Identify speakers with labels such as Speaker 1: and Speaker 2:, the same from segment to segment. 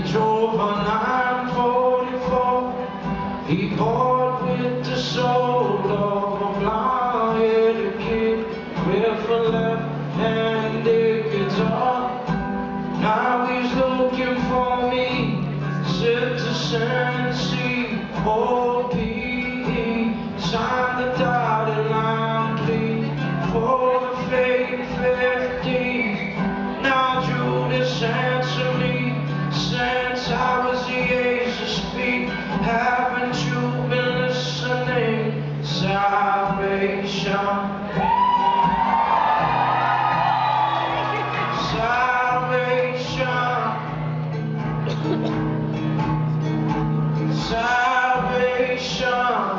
Speaker 1: drove a 944. He bought with the soul of a blonde-headed kid with a left-handed guitar. Now he's looking for me, Citizen C-O-P-E, signed the dotted line plea for the fake 50s. Now Judas answer me, since I was the age to speak, haven't you been listening? Salvation, salvation, salvation,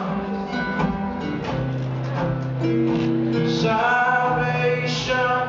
Speaker 1: salvation.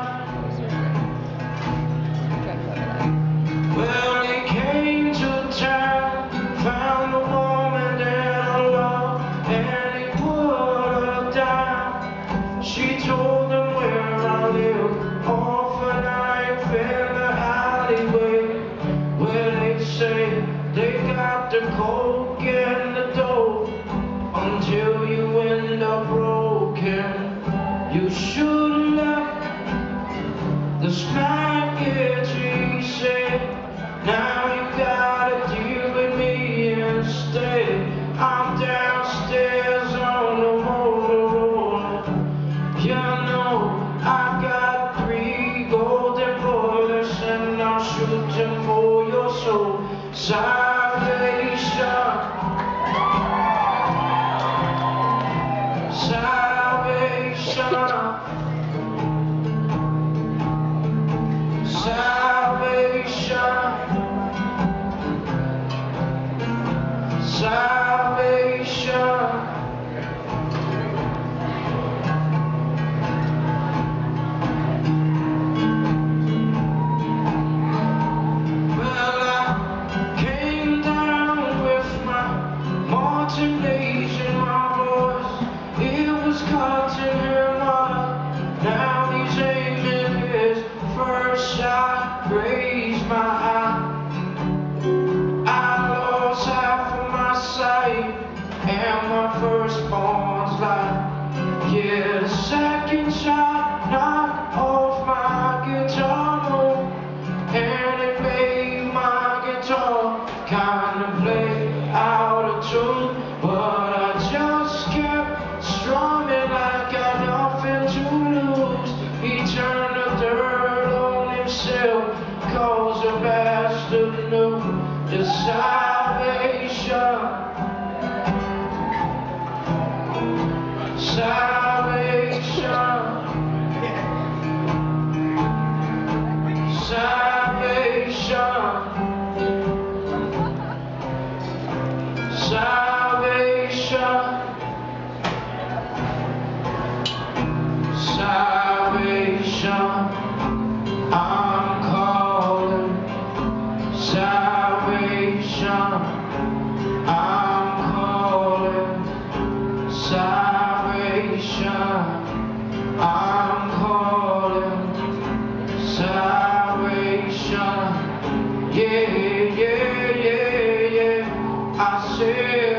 Speaker 1: Well, he came to town, found a woman that I love, and he put her down. She told him where I live, off a knife in the alleyway, where they say they got the coke and the dope, until you end up broken. You should've left the spaghetti, said. Now you gotta deal with me instead. I'm downstairs on the Motorola. You know I got 3 golden bullets, and I'll shoot them for your soul. Salvation, salvation, salvation, salvation. Well, I came down with my Martin days in my voice. It was cutting him up. Now he's aiming his first shot, raised my eye. I lost half of my sight and my firstborn's life. Yeah, the second shot knocked off my guitar, and it made my guitar kinda play out of tune. But I just kept strumming like I got nothing to lose. He turned the dirt on himself, 'cause the bastard knew the salvation, salvation, salvation, salvation, salvation. I'm calling salvation. I'm calling salvation. I'm calling salvation. Yeah, yeah, yeah, yeah. I say